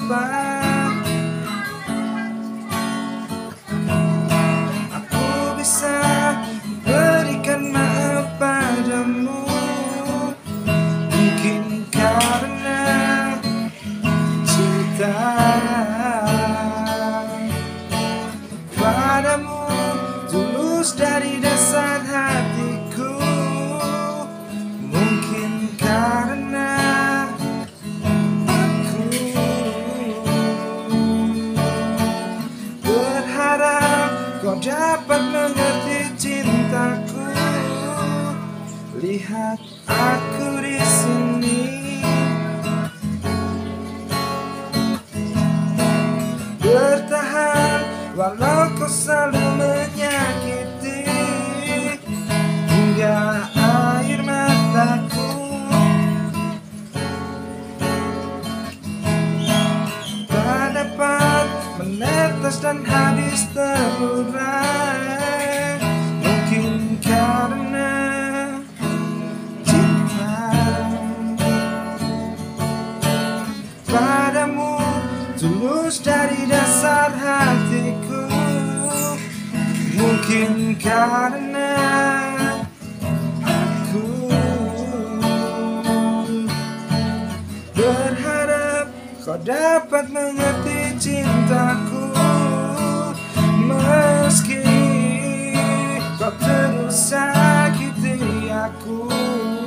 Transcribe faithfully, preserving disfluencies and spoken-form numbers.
apa. Aku bisa berikan maaf padamu, mungkin karena cinta padamu tulus dari dasar hatiku. Mungkin karena aku berharap kau dapat mengerti cintaku. Lihat aku di sini, bertahan walau kau selalu menyakiti, hingga air mataku tak dapat menetes dan habis terurai. Mungkin karena cinta padamu tulus dari dasar hatiku. Mungkin karena aku berharap kau dapat mengerti cintaku. Meski kau terus sakiti aku,